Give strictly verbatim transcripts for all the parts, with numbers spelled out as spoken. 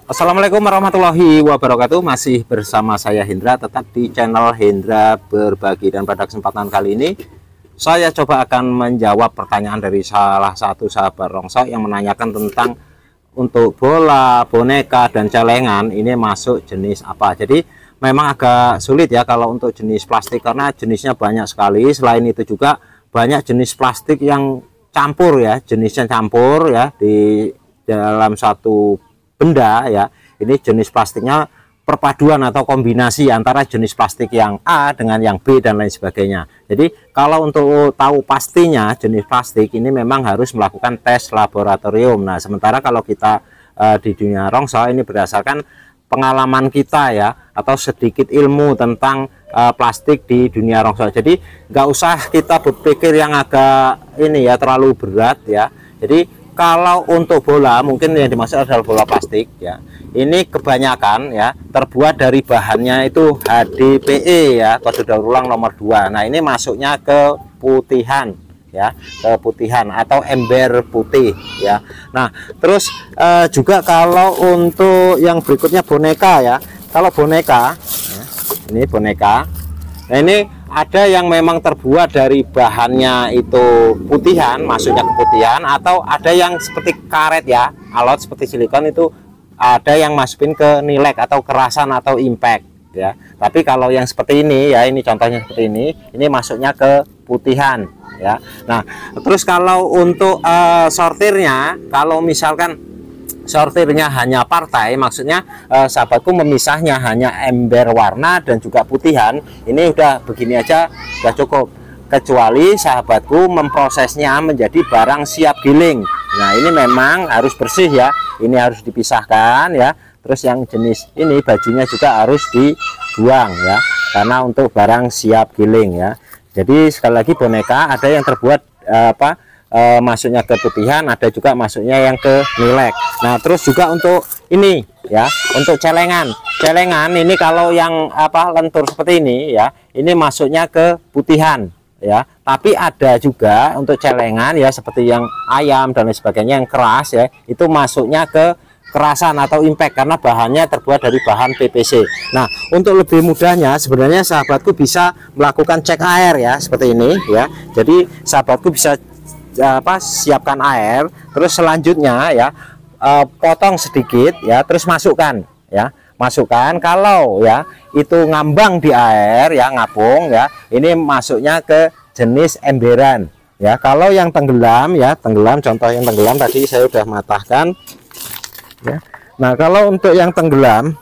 Assalamualaikum warahmatullahi wabarakatuh. Masih bersama saya Hendra, tetap di channel Hendra Berbagi. Dan pada kesempatan kali ini saya coba akan menjawab pertanyaan dari salah satu sahabat rongsok yang menanyakan tentang untuk bola, boneka, dan celengan ini masuk jenis apa. Jadi memang agak sulit ya kalau untuk jenis plastik, karena jenisnya banyak sekali. Selain itu juga banyak jenis plastik yang campur ya, jenisnya campur ya di dalam satu benda ya. Ini jenis plastiknya perpaduan atau kombinasi antara jenis plastik yang A dengan yang B dan lain sebagainya. Jadi kalau untuk tahu pastinya jenis plastik ini memang harus melakukan tes laboratorium. Nah, sementara kalau kita uh, di dunia rongsok ini berdasarkan pengalaman kita ya, atau sedikit ilmu tentang uh, plastik di dunia rongsok. Jadi nggak usah kita berpikir yang agak ini ya, terlalu berat ya. Jadi kalau untuk bola, mungkin yang dimaksud adalah bola plastik ya. Ini kebanyakan ya terbuat dari bahannya itu H D P E ya, kode daur ulang nomor dua. Nah, ini masuknya ke putihan ya, ke putihan atau ember putih ya. Nah, terus eh, juga kalau untuk yang berikutnya boneka ya. Kalau boneka ya, ini boneka. Nah, ini ada yang memang terbuat dari bahannya itu putihan, masuknya ke putihan, atau ada yang seperti karet ya, alot seperti silikon, itu ada yang masukin ke nilek atau kerasan atau impact ya. Tapi kalau yang seperti ini ya, ini contohnya seperti ini, ini masuknya ke putihan ya. Nah, terus kalau untuk uh, sortirnya, kalau misalkan sortirnya hanya partai, maksudnya eh, sahabatku memisahnya hanya ember warna dan juga putihan, ini udah begini aja udah cukup, kecuali sahabatku memprosesnya menjadi barang siap giling. Nah, ini memang harus bersih ya, ini harus dipisahkan ya. Terus yang jenis ini bajunya juga harus dibuang ya, karena untuk barang siap giling ya. Jadi sekali lagi, boneka ada yang terbuat eh, apa E, masuknya ke putihan, ada juga masuknya yang ke nilek. Nah, terus juga untuk ini ya, untuk celengan. Celengan ini kalau yang apa lentur seperti ini ya, ini masuknya ke putihan ya. Tapi ada juga untuk celengan ya, seperti yang ayam dan lain sebagainya yang keras ya, itu masuknya ke kerasan atau impact, karena bahannya terbuat dari bahan P V C. Nah, untuk lebih mudahnya sebenarnya sahabatku bisa melakukan cek air ya, seperti ini ya. Jadi sahabatku bisa apa siapkan air, terus selanjutnya ya eh, potong sedikit ya, terus masukkan ya, masukkan. Kalau ya itu ngambang di air ya, ngapung ya, ini masuknya ke jenis emberan ya. Kalau yang tenggelam ya, tenggelam, contoh yang tenggelam tadi saya sudah matahkan ya. Nah, kalau untuk yang tenggelam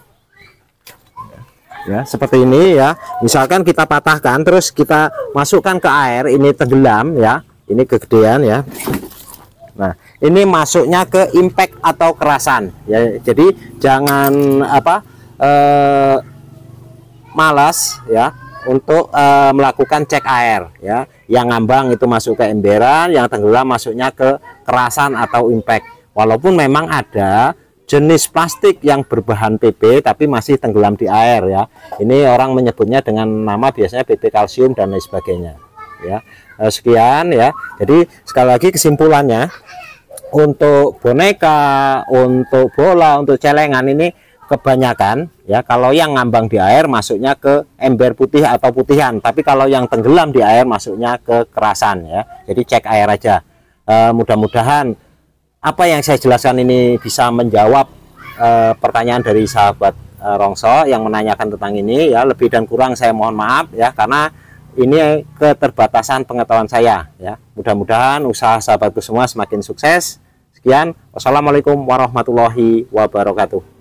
ya seperti ini ya, misalkan kita patahkan terus kita masukkan ke air, ini tenggelam ya, ini kegedean ya. Nah, ini masuknya ke impact atau kerasan ya. Jadi jangan apa eh, malas ya untuk eh, melakukan cek air ya. Yang ngambang itu masuk ke emberan, yang tenggelam masuknya ke kerasan atau impact. Walaupun memang ada jenis plastik yang berbahan P P tapi masih tenggelam di air ya. Ini orang menyebutnya dengan nama biasanya P P kalsium dan lain sebagainya ya. Sekian ya. Jadi sekali lagi kesimpulannya, untuk boneka, untuk bola, untuk celengan ini kebanyakan ya, kalau yang ngambang di air masuknya ke ember putih atau putihan, tapi kalau yang tenggelam di air masuknya ke kerasan ya. Jadi cek air aja. E, mudah-mudahan apa yang saya jelaskan ini bisa menjawab e, pertanyaan dari sahabat e, rongsok yang menanyakan tentang ini ya. Lebih dan kurang saya mohon maaf ya, karena ini keterbatasan pengetahuan saya ya. Mudah-mudahan usaha sahabatku semua semakin sukses. Sekian, wassalamualaikum warahmatullahi wabarakatuh.